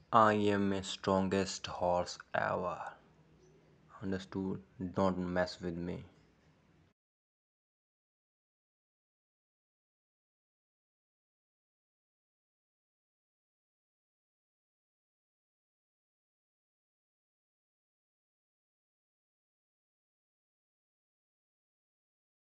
I am a strongest horse ever. Understood? Don't mess with me.